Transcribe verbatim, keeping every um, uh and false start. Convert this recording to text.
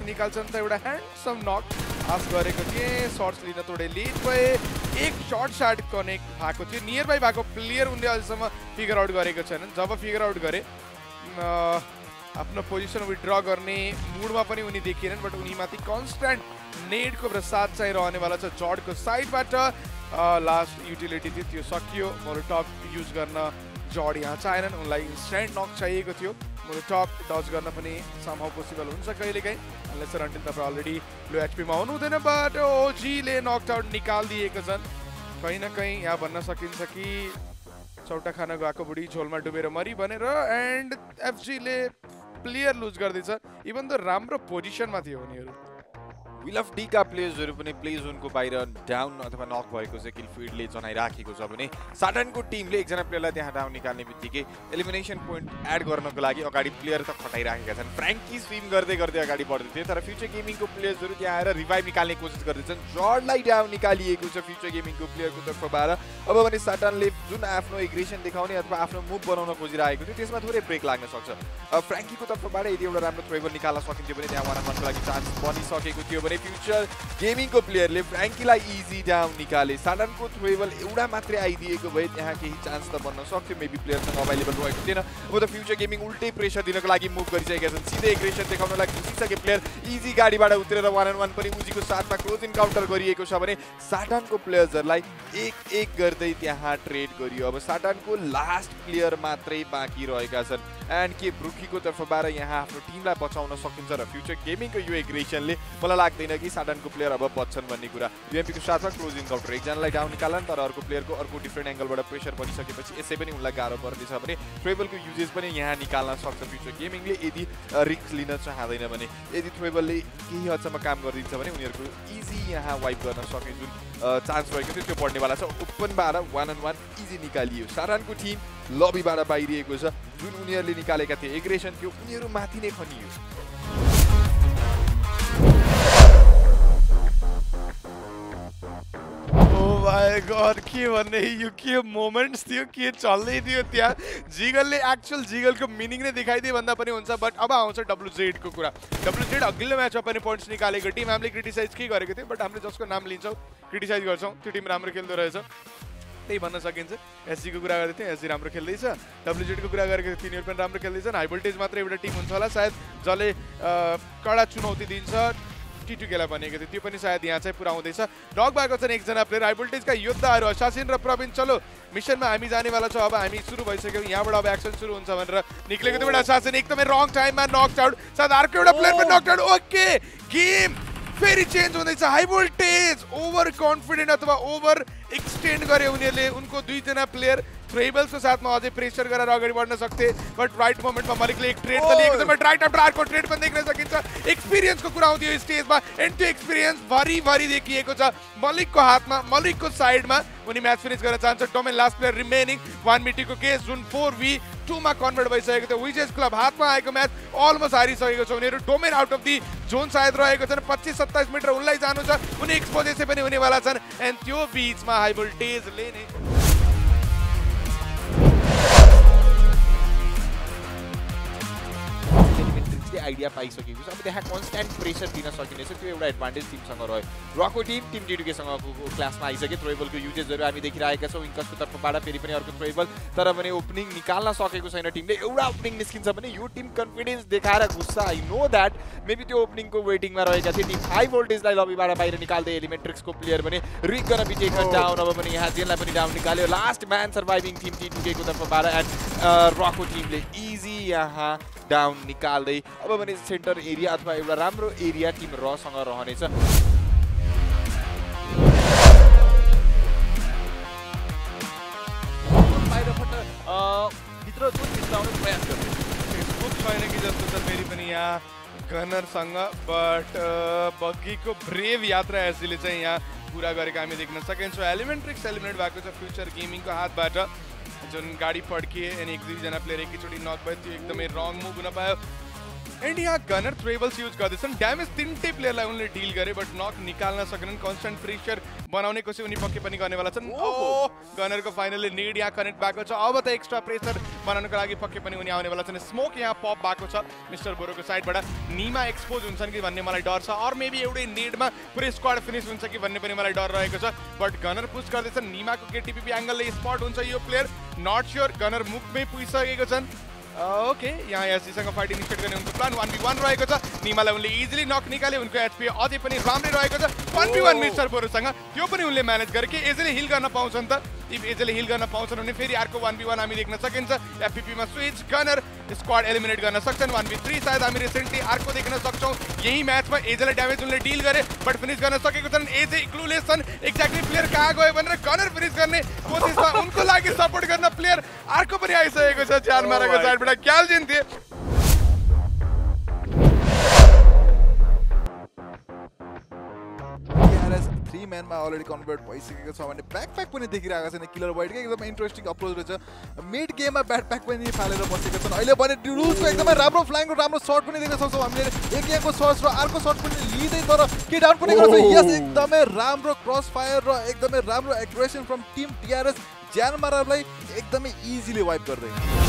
निकाल्छन् त एउटा ह्यान्डसम नक आस गरेको थिए शॉट्स लिन थोरै लेट भए एक शॉट शॉट कनेक्ट भएको थियो नियर बाई भएको प्लेयर उनले अझसम्म फिगर आउट गरेको छैनन् जब फिगर आउट गरे आफ्नो पोजिसन विथड्र गर्ने मुडमा पनि उनी देखिएनन् बट उनीमाथि कन्स्ट्यान्ट नेटको प्रसाद चाहिँ रहनेवाला छ जर्डको साइडबाट लास्ट युटिलिटी थियो त्यो सकियो मोलोटॉप युज गर्न जर्ड यहाँ चाहेनन् उनलाई इन्स्ट्यान्ट नक चाहिएको थियो मोलोटॉप डज गर्न पनि समहाउ पोसिबल हुन्छ कहिलेकाहीँ अनलेस अन्टिल तपाईँ अलरेडी लो एचपीमा हुनु हुँदैन बट ओजीले नक आउट निकालिदिएका छन् कहीँ न कहीँ यहाँ भन्न सकिन्छ कि चौटा खान गएको बुढी झोलमा डुबेर मरी भनेर एन्ड एफजीले प्लेयर लुज गर्दैछ इभन त राम्रो पोजिसनमा थियो उनीहरू विल अफ डी का प्लेयर्सहरु पनि प्ले जोनको बाहिर डाउन अथवा नक भएको चाहिँ किल फिल्डले जनाइराखेको छ भने साटनको टिमले एकजना प्लेयरलाई त्यहाँ डाउन निकाल्ने बित्तिकै एलिमिनेसन पोइन्ट एड गर्नको लागि अगाडि प्लेयर त खटाइराखेका छन् फ्र्याङ्की स्विम गर्दै गर्दै अगाडि बढ्दै थिए तर फ्युचर गेमिङको प्लेयर्सहरु त्यहाँ आएर रिभाइभ निकाल्ने कोसिस गर्दैछन् जर्डलाई डाउन निकालिएको छ फ्युचर गेमिङको प्लेयरको तर्फबाट अब भने साटनले जुन आफ्नो एग्रेसन देखाउने अथवा आफ्नो मुभ बनाउन खोजिरहेको थियो त्यसमा थोरै ब्रेक लाग्न सक्छ फ्र्याङ्कीको तर्फबाट यदि एउटा राम्रो थ्रोबल निकाल्न सकिन्थ्यो भने त्यहाँ वान अन वनको लागि चान्स बनिसकेको थियो भने फ्युचर गेमिङको प्लेयरले फ्र्याङ्कीलाई इजी डाउन निकाले साटनको थ्रोबल एउटा मात्रै आइदिएको भए त्यहाँ केही चान्स त बन्न सक्थ्यो मेबी प्लेयरसँग अभाइलेबल रहेको थिएन अब त फ्युचर गेमिङ उल्टै प्रेसर दिनको लागि मुभ गरिसकेका छन् सिधै एग्रेसन देखाउन लागि घुसिसके प्लेयर इजी गाडीबाट उत्रेर वान अन वान पनि उजीको साथमा क्लोज इन्काउन्टर गरिएको छ भने साटनको प्लेयर्सहरूलाई एक एक गर्दै त्यहाँ ट्रेड गरियो अब साटनको लास्ट प्लेयर मात्रै बाँकी रहेका छन् एन्ड के ब्रुकीको तर्फबाट यहाँ आफ्नो टिमलाई बचाउन सकिन्छ र फ्युचर गेमिङको यो एग्रेसनले मलाई लाग्दैन कि साटनको प्लेयर अब बच्छन् भन्ने कुरा युएमपीको साथमा क्लोज इन्काउन्टर एकजनालाई डाउन निकाल्न तर अर्को प्लेयरको अर्को डिफ्रेन्ट एङ्गलबाट प्रेसर बनिसकेपछि यसै पनि उनलाई गाह्रो पर्दैछ भने थ्रोबलको युजेस पनि यहाँ निकाल्न सक्छ फ्युचर गेमिङले यदि रिस्क लिन चाहँदैन भने यदि थ्रोबलले केही हदसम्म काम गरिदिन्छ भने उनीहरूको इजी यहाँ वाइप गर्न सक्ने जुन चान्स रहेको थियो त्यो बढ्नेवाला छ ओपनबाट वान अन वान इजी निकालियो साटनको टिम लबीबाट बाहिरिएको छ जुन उनीहरूले निकालेका थिए एग्रेसन थियो उनीहरू माथि नै खनियो Oh my god, के भन्ने यो के मोमेन्ट्स थियो के चल्दै थियो त्यहाँ जिगलले एक्चुअल जिगलको मिनिङ नै देखाइदिए भन्दा पनि हुन्छ बट अब आउँछ डब्लुजेड को कुरा डब्लुजेड अघिल्लो म्याचमा पनि पोइन्ट्स निकालेको टिम हामीले क्रिटिसाइज के गरेको थियो बट हामीले जसको नाम लिन्छौँ क्रिटिसाइज गर्छौँ त्यो टिम राम्रो खेल्दो रहेछ त्यही भन्न सकिन्छ एसजी को कुरा गर्दै थियो एसजी राम्रो खेल्दैछ डब्लुजेड को कुरा गरेको थियो तिनीहरू पनि राम्रो खेल्दैछन् हाई भोल्टेज मात्र एउटा टिम हुन्छ होला सायद जसले कडा चुनौती दिन्छ टिटुकेलाई भनेको थियो त्यो पनि सायद यहाँ चाहिँ पुरा हुँदैछ डग भएको छन् एकजना प्लेयर हाई भोल्टेजका योद्धाहरू असासिन र प्रवीण चलो मिसनमा हामी जानेवाला छौँ अब हामी सुरु भइसक्यौँ यहाँबाट अब एक्सन सुरु हुन्छ भनेर निक्लेको थियो एउटा असासिन एकदमै रङ टाइममा नक आउट सायद अर्को एउटा प्लेयर पनि नक आउट ओके गेम फेरि चेन्ज हुँदैछ हाई भोल्टेज ओभर कन्फिडेन्ट अथवा ओभर एक्सटेन्ड गरे उनीहरूले उनको दुईजना प्लेयर थ्रेबल्सको साथमा अझै प्रेसर गरेर अगाडि बढ्न सक्थे बट राइट मोमेन्टमा मलिकले एक ट्रेड त लिएको छ बट राइट आफ्टर अर्को ट्रेड पनि देख्न सकिन्छ एक्सपिरियन्सको कुरा आउँथ्यो यो स्टेजमा एन्ड त्यो एक्सपिरियन्स भरिभरि देखिएको छ मलिकको हातमा मलिकको साइडमा उनी म्याच फिनिस गर्न चाहन्छ domain last player remaining one मिटीको केस जुन फोर वी टूमा कन्भर्ट भइसकेको थियो विजेस क्लब हातमा आएको म्याच अलमोस्ट हारिसकेको छ उनीहरू domain out of the zone सायद रहेको छन् पच्चिस सत्ताइस मिटर उनलाई जानु छ उनी एक्सपोज यसै पनि हुनेवाला छन् एन्ड त्यो बिचमा हाई भोल्टेजले नै आइडिया पाइसकेको छ अब त्यहाँ कन्स्ट्यान्ट प्रेसर दिन सकिनेछ त्यो एउटा एडभान्टेज टिमसँग रह्यो रको टिम टिम टिडुकेसँगको क्लासमा आइसक्यो थ्रोबलको युजेसहरू हामी देखिरहेका छौँ इन्कसको तर्फबाट फेरि पनि अर्को थ्रोबल तर पनि ओपनिङ निकाल्न सकेको छैन टिमले एउटा ओपनिङ निस्किन्छ भने यो टिम कन्फिडेन्स देखाएर घुस्छ आई नो द्याट मेबी त्यो ओपनिङको वेटिङमा रहेका थिए टिम हाई भोल्टेजलाई लबीबाट बाहिर निकाल्दै एलिमेन्ट्रिक्सको प्लेयर भने रिक गर्न बिटेकन डाउन अब पनि यहाँ जेनलाई पनि डाउन निकाल्यो लास्ट म्यान सर्भाइभिङ टिम टिडुकेको तर्फबाट एन्ड रको टिमले इजी यहाँ डाउन निकाल्दै अब भने सेन्टर एरिया अथवा एउटा राम्रो एरिया टिम रसँग रहनेछ बाहिरबाट भित्र जोन भित्राउने प्रयास गर्दै स्कोप छैन कि जस्तो छ फेरि पनि यहाँ गनरसँग बट बग्गीको ब्रेभ यात्रा एसजीले चाहिँ यहाँ पुरा गरेको हामी देख्न सकिन्छौँ एलिमेन्ट्रिक्स एलिमिनेट भएको छ फ्युचर गेमिङको हातबाट जुन गाडी फड्किए अनि एक दुईजना प्लेयर एकैचोटि नक भयो त्यो एकदमै रङ मुभ हुन पायो एन्ड यहाँ गनर थ्रेबल्स युज गर्दैछन् ड्यामेज तिनटै प्लेयरलाई उनले डिल गरे बट नक निकाल्न सकेनन् कन्स्टेन्ट प्रेसर बनाउने कोसिस उनी पक्कै पनि गर्नेवाला छन् ओ गनरको फाइनली नेड यहाँ कनेक्ट भएको छ अब त एक्स्ट्रा प्रेसर बनाउनको लागि पक्कै पनि उनी आउनेवाला छन्। स्मोक यहाँ पप भएको छ मिस्टर बोरोको साइडबाट। नीमा एक्सपोज हुन्छन् कि भन्ने मलाई डर छ, और मेबी एउटै नेडमा पुरै स्क्वाड फिनिश हुन्छ कि भन्ने पनि मलाई डर रहेको छ। बट गनर पुश गर्दैछन्, नीमाको के टिपिपी एंगलले स्पट हुन्छ यो प्लेयर, नट श्योर। गनर मुखमै पुगिसकेको छन्। ओके यहाँ एसजीसँग फाइट इनिसिएट गर्ने उनको प्लान वन बी वन रहेको छ। नीमालाई उनले इजिली नक निकाले, उनको एचपी अझै पनि राम्रै रहेको छ। वन बी वन मिस्टर बोरोसँग त्यो पनि उनले म्यानेज गरे कि एजले हिल गर्न पाउँछन् त। इफ एजले हिल गर्न पाउँछन् भने फेरि अर्को वन बी वन हामी देख्न सकिन्छ। एफपीपीमा स्विच गनर स्क्वाड एलिमिनेट गर्न सक्छन्। वन बी थ्री सायद हामी रिसेन्टली अर्को देख्न सक्छौँ। यही म्याचमा एजलाई ड्यामेज उनले डिल गरे बट फिनिस गर्न सकेको छन्। एजे क्लुलेस छन् एक्ज्याक्टली प्लेयर कहाँ गयो भनेर गनर फिनिस गर्ने कोसिसमा उनको लागि सपोर्ट गर्न प्लेयर अर्को पनि आइसकेको छ ज्यानमाराको साइडबाट। क्याल्जिन थिए थ्री म्यानमा अलरेडी कन्भर्ट भइसकेको छ भने ब्याकप्याक पनि देखिरहेको छैन किलर वाइडको। एकदम इन्ट्रेस्टिङ अप्रोच रहेछ। मिड गेममा ब्याकप्याक पनि फालेर बसेको छन्। अहिले भने रुल्सको एकदमै राम्रो फ्ल्याङ्कको राम्रो सर्ट पनि देख्न सक्छौँ हामीले। एक गेमको सर्ट र अर्को सर्ट पनि लिँदै तर के डाउन पनि गर्छ। यस एकदमै राम्रो क्रस फायर र एकदमै राम्रो एग्रेसन फ्रम टिम टिआरएस ज्यानमारालाई एकदमै इजिली वाइप गर्दै।